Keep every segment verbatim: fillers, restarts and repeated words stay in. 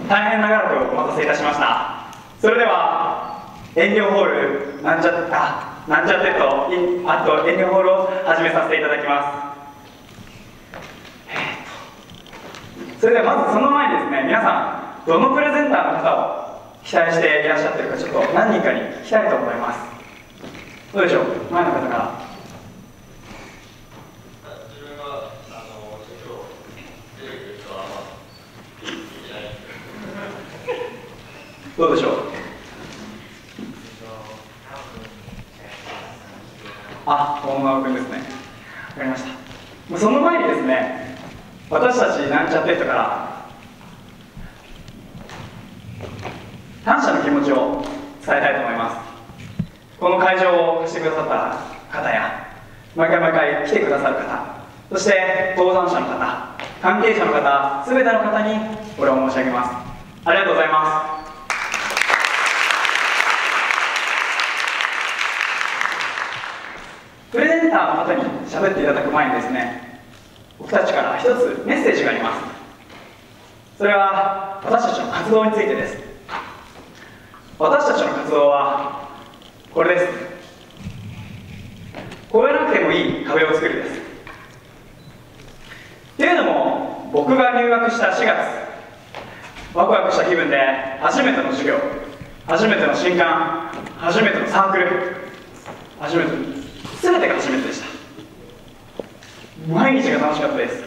大変長らくお待たせいたしました。それでは遠慮ホールなんちゃあなんちゃってとあと遠慮ホールを始めさせていただきます。それではまずその前にですね、皆さんどのプレゼンターの方を期待していらっしゃってるか、ちょっと何人かに聞きたいと思います。どうでしょう、前の方から。 自分はあの今日出てくる人はまあいない。 どうでしょう。あ、大川君ですね。わかりました。その前にですね、私たちなんちゃって人から感謝の気持ちを伝えたいと思います。この会場を貸してくださった方や毎回毎回来てくださる方、そして登壇者の方、関係者の方、すべての方にお礼を申し上げます。ありがとうございます。プレゼンターの方に喋っていただく前にですね、僕たちから一つメッセージがあります。それは私たちの活動についてです。私たちの活動はこれです。越えなくてもいい壁を作るです。っていうのも、僕が入学したしがつ、ワクワクした気分で初めての授業、初めての新刊、初めてのサークル、初めての全てが初めてでした。毎日が楽しかったです。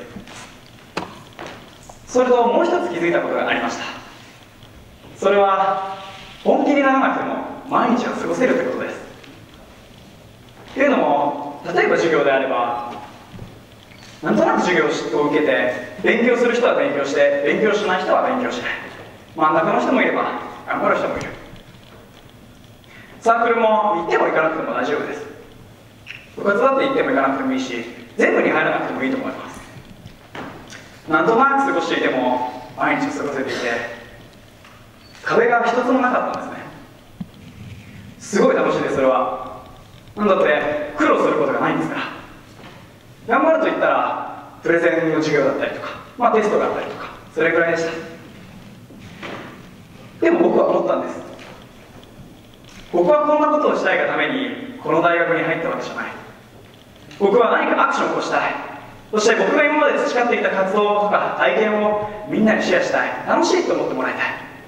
それともう一つ気づいたことがありました。それは本気にならなくても毎日は過ごせるということです。というのも、例えば授業であればなんとなく授業を受けて勉強する人は勉強して、勉強しない人は勉強しない、真ん中の人もいれば頑張る人もいる。サークルも行っても行かなくても大丈夫です。部活だって行っても行かなくてもいいし、全部に入らなくてもいいと思います。なんとなく過ごしていても毎日過ごせていて、壁が一つもなかったんですね。すごい楽しいです。それはなんだって苦労することがないんですから。頑張ると言ったらプレゼンの授業だったりとか、まあ、テストがあったりとか、それぐらいでした。でも僕は思ったんです。僕はこんなことをしたいがためにこの大学に入ったわけじゃない。僕は何かアクションを起こしたい。そして僕が今まで培っていた活動とか体験をみんなにシェアしたい。楽しいと思ってもらいたい。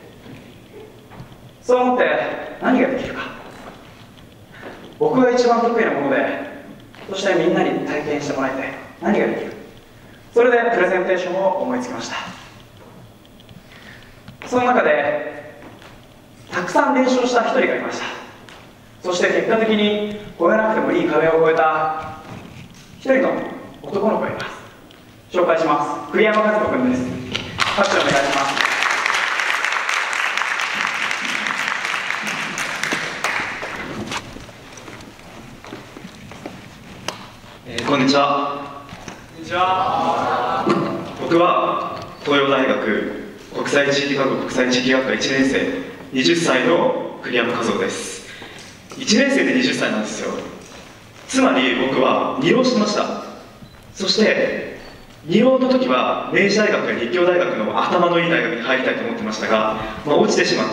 そう思って何ができるか、僕が一番得意なもので、そしてみんなに体験してもらいたい。何ができる。それでプレゼンテーションを思いつきました。その中でたくさん練習をした一人がいました。そして結果的に越えなくてもいい壁を越えた一人の男の子がいます。紹介します。栗山和子君です。拍手お願いします。 えー、こんにちは。 こんにちは。 僕は東洋大学国際地域学部国際地域学科いちねん生、はたちの栗山和夫です。いちねん生ではたちなんですよ。つまり僕はに浪してました。そしてに浪の時は明治大学や立教大学の頭のいい大学に入りたいと思ってましたが、まあ、落ちてしまって、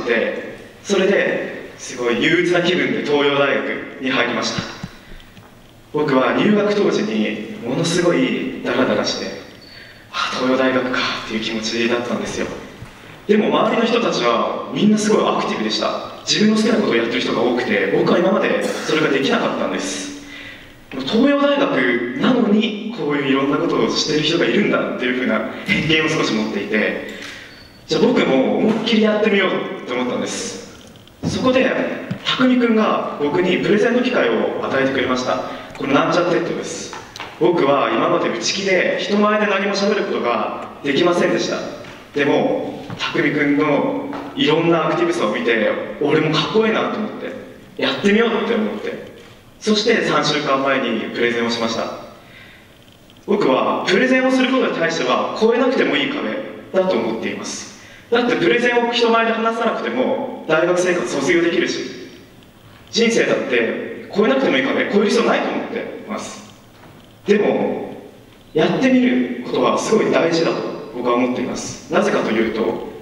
それですごい憂鬱な気分で東洋大学に入りました。僕は入学当時にものすごいダラダラして、あ、東洋大学かっていう気持ちだったんですよ。でも周りの人たちはみんなすごいアクティブでした。自分の好きなことをやってる人が多くて、僕は今までそれができなかったんです。東洋大学なのにこういういろんなことをしてる人がいるんだっていうふうな偏見を少し持っていて、じゃあ僕も思いっきりやってみようと思ったんです。そこで匠君が僕にプレゼンの機会を与えてくれました。このなんちゃってットです。僕は今まで内気で人前で何も喋ることができませんでした。でも匠君のいろんなアクティブさを見て、俺もかっこいいなと思ってやってみようって思って、そしてさんしゅうかんまえにプレゼンをしました。僕はプレゼンをすることに対しては越えなくてもいい壁だと思っています。だってプレゼンを人前で話さなくても大学生活卒業できるし、人生だって越えなくてもいい壁越える必要ないと思っています。でもやってみることはすごい大事だと僕は思っています。なぜかというと、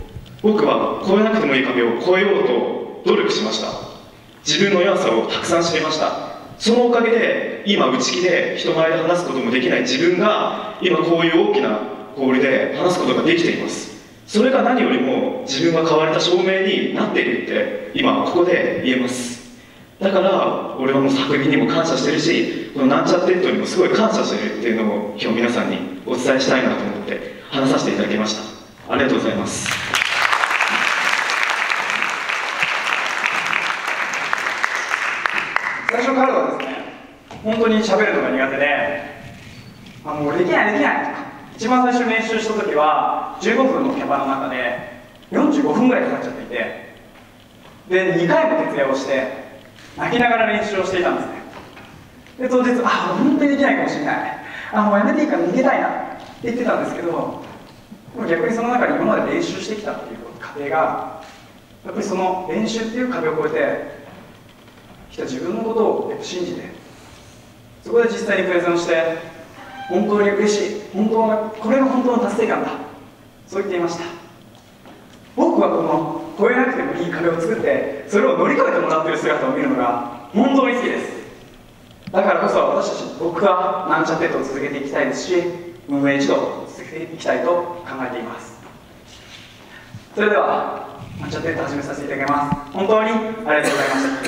僕は越えなくてもいい壁を越えようと努力しました。自分の弱さをたくさん知りました。そのおかげで今内気で人前で話すこともできない自分が今こういう大きなホールで話すことができています。それが何よりも自分が変われた証明になっているって今ここで言えます。だから俺はもう作品にも感謝してるし、このなんちゃってッドにもすごい感謝してるっていうのを今日皆さんにお伝えしたいなと思って話させていただきました。ありがとうございます。 最初からはですね、本当に喋るのが苦手で、あもうできないできないとか、一番最初に練習した時はじゅうごふんのキャパの中でよんじゅうごふんぐらいかかっちゃっていて、でにかいも徹夜をして泣きながら練習をしていたんですね。で当日、あ本当にできないかもしれない、あもうやめていいから逃げたいなって言ってたんですけど、逆にその中に今まで練習してきたっていう過程がやっぱりその練習っていう壁を越えてきた自分のことをやっぱ信じて、そこで実際にプレゼンをして本当に嬉しい、本当のこれが本当の達成感だ、そう言っていました。僕はこの越えなくてもいい壁を作ってそれを乗り越えてもらっている姿を見るのが本当に好きです。だからこそ私たち僕はなんちゃってッドを続けていきたいですし、運営一同続けていきたいと考えています。それではなんちゃってッド始めさせていただきます。本当にありがとうございました。